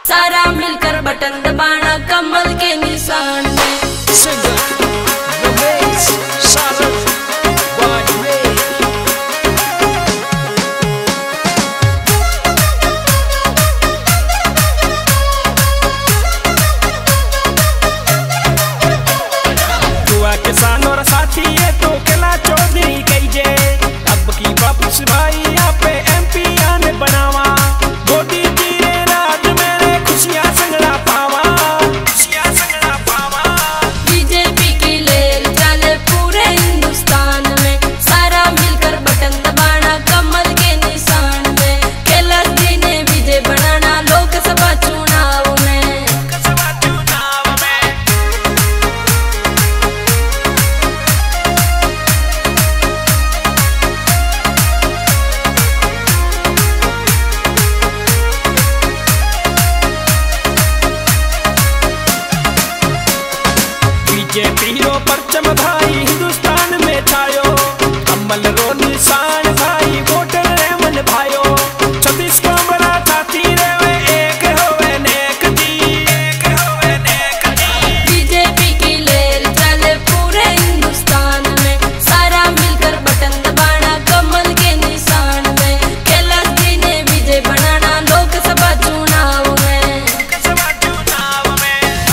सारा मिलकर बटन दबाना कमल के निशान में। किसान और साथी ये तो केला चौधरी कहीजे अब की वापस भाई यहाँ पे MP आने बनावा मोदी जी ने राज मेरे खुशियाँ संगड़ा पावा, खुशियाँ संगड़ा पावा। बीजेपी की लहर चले पूरे हिंदुस्तान में, सारा मिलकर बटन दबाना कमल के निशान में। कैलाश जी ने विजय बनाना लोकसभा चुनाव में, लोकसभा चुनाव में। बीजेपी रो परचम भाई हिंदुस्तान में छायो, कमल रो निशान भाई वोटर मन भायो। 36 कमरा साथी रे एक होवे नेक जी, एक होवे नेक जी। बीजेपी की लहर चले पूरे हिंदुस्तान में, सारा मिलकर बटन दबाना कमल के निशान में। कैलाश जी ने विजय बनाना लोकसभा चुनाव में, लोकसभा चुनाव में।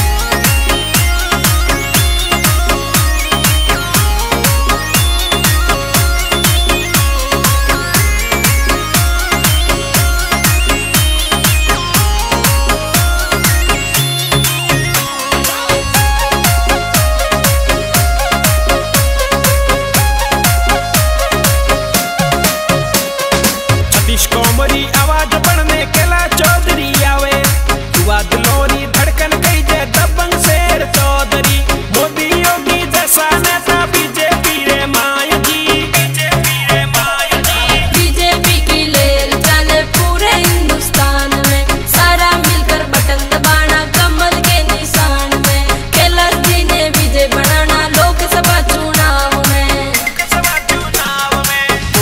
सतीश कोमरी आवाज बढ़ने केला चौधरी आवे, युवा दिलोरी धड़कन कही जे दबंग शेर चौधरी। मोदी योगी जैसा नेता बीजेपी रे माया जी, बीजेपी रे माया जी। बीजेपी की लहर चले पूरे हिंदुस्तान में, सारा मिलकर बटन दबाना कमल के निशान में। कैलाश जी ने विजय बनाना लोकसभा चुनाव में, लोकसभा चुनाव में।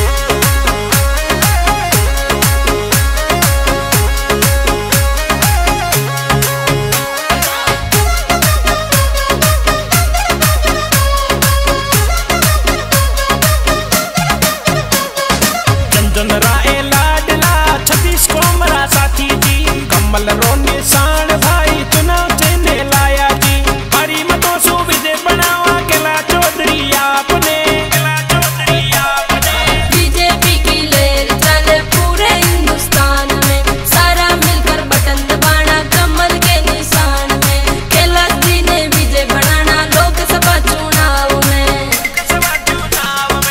चंदन राय लाडला 36 कोमरा साथी जी, कमल रो निशान भाई चुनाव चिन्ह लाया जी। बड़ी मतों से विजय बनावा केला चौधरी आपने, केला चौधरी आपने। बीजेपी की लहर चले पूरे हिंदुस्तान में, सारा मिलकर बटन दबाना कमल के निशान में। कैलाश जी ने विजय बनाना लोकसभा चुनाव में, लोकसभा चुनाव में।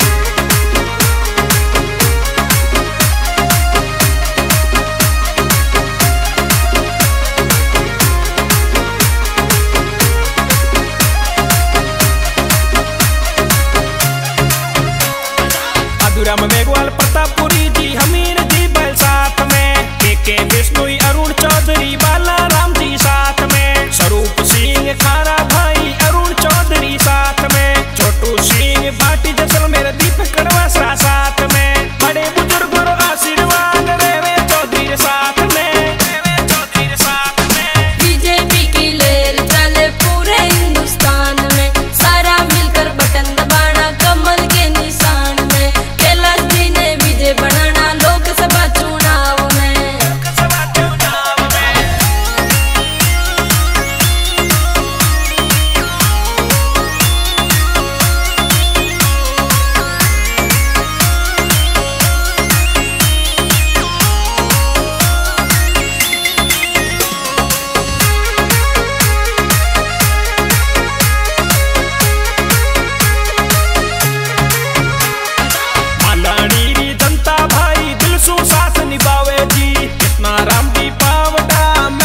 अधूरा में मेघवाल प्रतापपुरी जी हमीर जी बैल साथ में, के विष्णु अरुण चौधरी बाला राम जी साथ में। स्वरूप सिंह खारा भाई अरुण चौधरी साथ में, छोटू सिंह भाटी जैसलमेर दीपक कड़वासरा साथ में। बड़े बुजुर्ग रो आशीर्वाद रेवे चौधरी साथ में, रेवे चौधरी साथ में। बीजेपी की लहर चले पूरे हिंदुस्तान में, सारा मिलकर बटन दबाना कमल के निशान में। कैलाश जी ने विजय बनाना लोकसभा चुनाव में, लोकसभा चुनाव में। मालानी जनता भाई दिल सु साथ निभावे जी, कितना राम जी पावड़ा